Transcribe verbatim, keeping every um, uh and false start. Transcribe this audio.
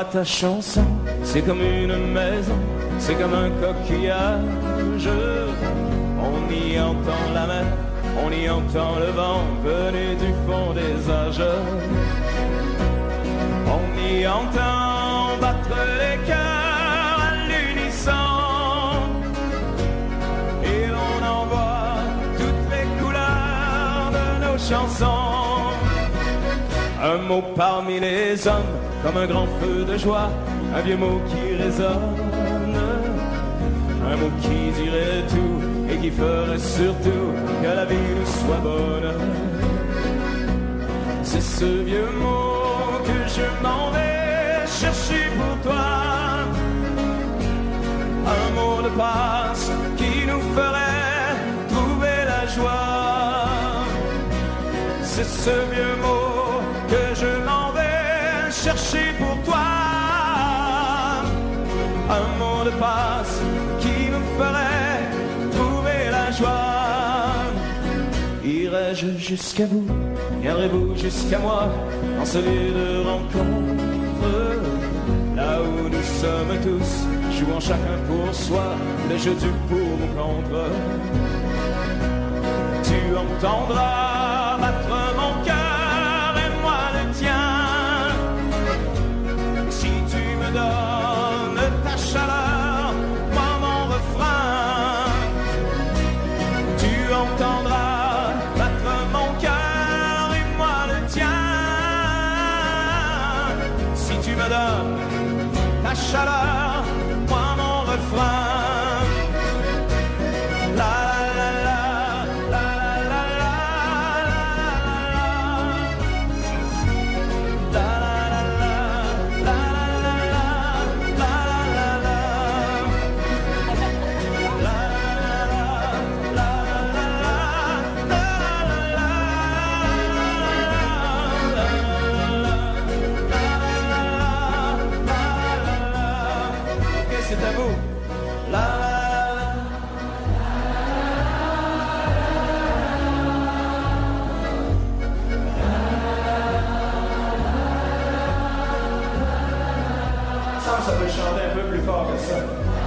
ta chanson, c'est comme une maison, c'est comme un coquillage. On y entend la mer, on y entend le vent venu du fond des âges. On y entend battre les cœurs à l'unisson. Et l'on en voit toutes les couleurs de nos chansons. Un mot parmi les hommes, comme un grand feu de joie, un vieux mot qui résonne, un mot qui dirait tout et qui ferait surtout que la vie nous soit bonne. C'est ce vieux mot que je m'en vais chercher pour toi, un mot de passe qui nous ferait trouver la joie. C'est ce vieux mot que je m'en vais chercher pour toi, un mot de passe qui me ferait trouver la joie. Irai-je jusqu'à vous, viendrez-vous jusqu'à moi, dans ce lieu de rencontre, là où nous sommes tous, jouant chacun pour soi, le jeu du pour ou contre. Tu entendras battre mon cœur, donne ta chaleur, moi mon refrain. Tu entendras battre mon cœur et moi le tien. Si tu me donnes ta chaleur, moi mon refrain. La la la la la la la la la. Ça peut chanter un peu plus fort que ça.